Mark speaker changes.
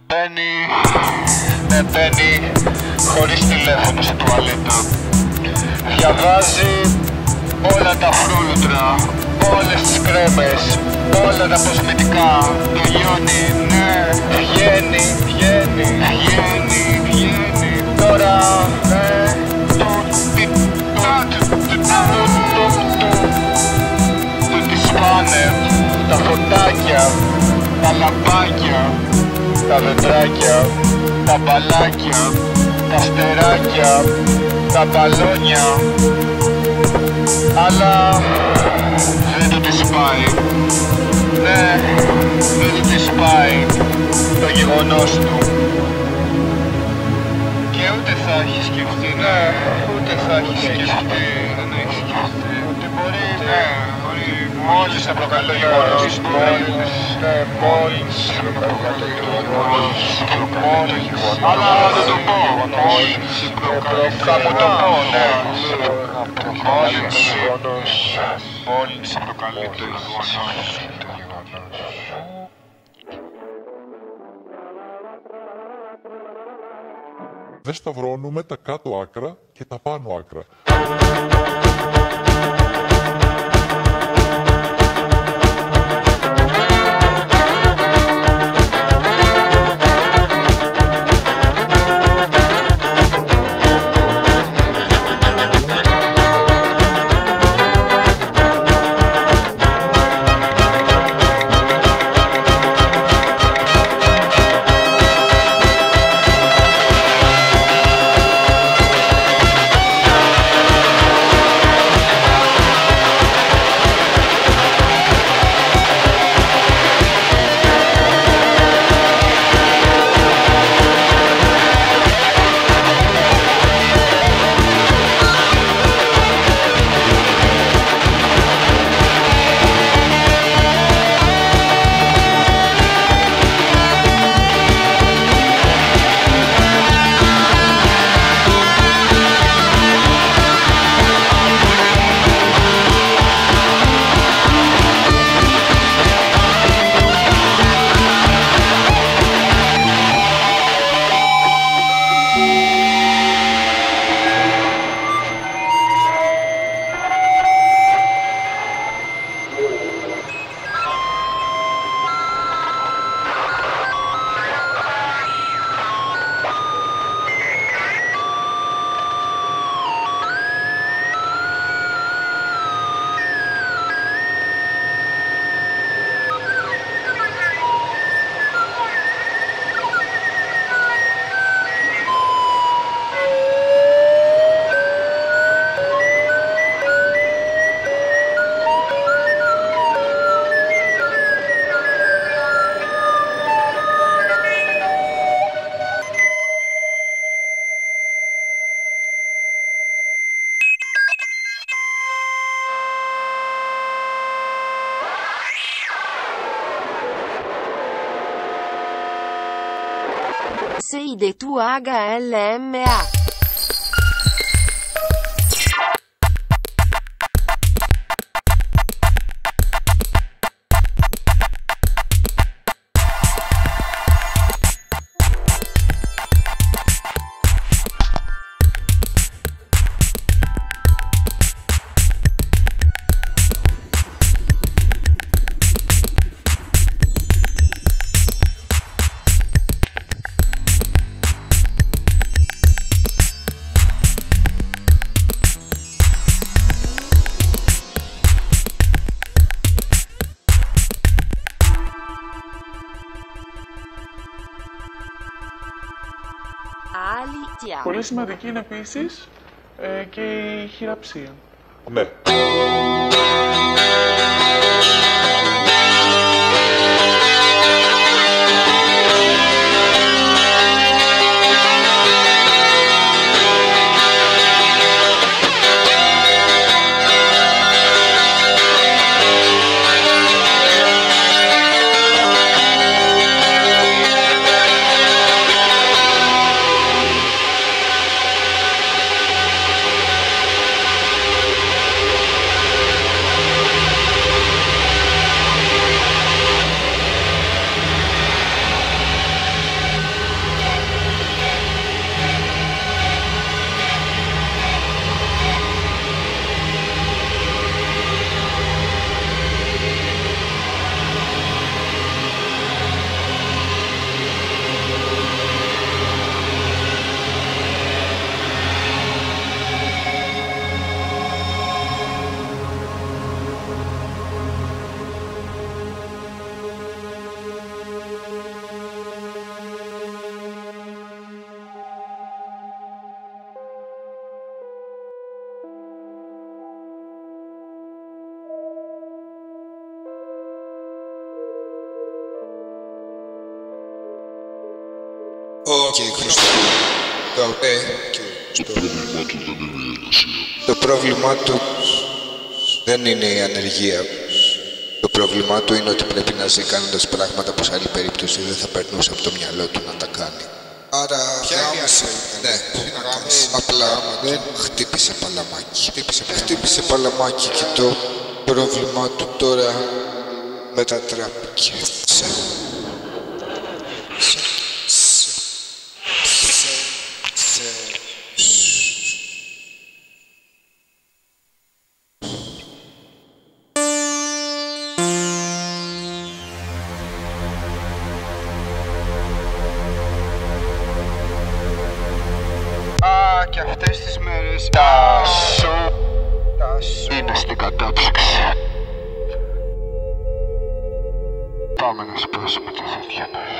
Speaker 1: Μπαίνει χωρίς τηλέφωνο στο τουαλέτα. Διαβάζει όλα τα φρούτρα, όλες τις κρέμες, όλα τα κοσμητικά. Τελειώνει, ναι, βγαίνει. Τώρα, του τις πάνε τα φωτάκια, τα λαμπάκια, τα δεντράκια, τα μπαλάκια, τα στεράκια, τα μπαλόνια, αλλά δεν του τις πάει. Ναι, δεν του τις πάει το γεγονός του. Και ούτε θα έχει σκεφτεί, ναι, ούτε θα έχει σκεφτεί, δεν έχει σκεφτεί, ότι μπορεί, ναι, μόλις θα προκαλεί το γεγονός του, μόλις θα προκαλεί το γεγονός του, αλλά θα το πω, θα μου το πω, ναι, μόλις θα προκαλεί το γεγονός.
Speaker 2: Δεν σταυρώνουμε τα κάτω άκρα και τα πάνω άκρα.
Speaker 3: Sei de tu HLMA.
Speaker 4: Πολύ σημαντική είναι επίσης και η χειραψία.
Speaker 2: Ναι.
Speaker 5: Το πρόβλημά του δεν είναι η ανεργία. Το πρόβλημά του είναι ότι πρέπει να ζει κάνοντας πράγματα που σε άλλη περίπτωση δεν θα περνούσε από το μυαλό του να τα κάνει. Άρα γάμισε. Ναι, απλά δεν χτύπησε παλαμάκι. Χτύπησε παλαμάκι και το πρόβλημά του τώρα μετατράπηκε σε...
Speaker 1: Και αυτές τις μέρες τα σου είναι στην κατάψυξη. Πάμε να σπάσουμε τα χέρια μας.